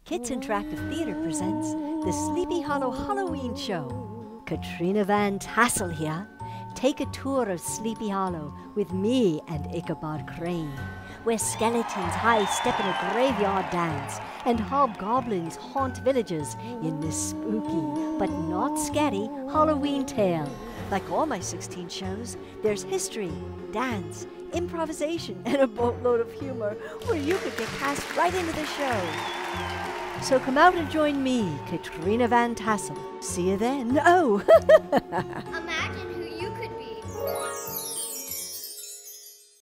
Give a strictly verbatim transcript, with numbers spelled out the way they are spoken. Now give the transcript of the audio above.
Kids Interactive Theatre presents the Sleepy Hollow Halloween Show. Katrina Van Tassel here. Take a tour of Sleepy Hollow with me and Ichabod Crane, where skeletons high-step in a graveyard dance and hobgoblins haunt villagers in this spooky but not scary Halloween tale. Like all my sixteen shows, there's history, dance, improvisation, and a boatload of humor where you could get cast right into the show. So come out and join me, Katrina Van Tassel. See you then. Oh!